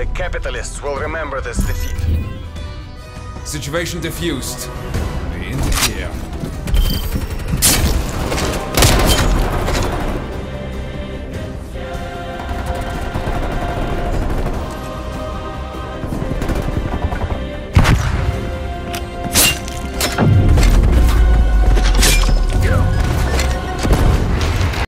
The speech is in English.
The capitalists will remember this defeat. Situation diffused. We interfere.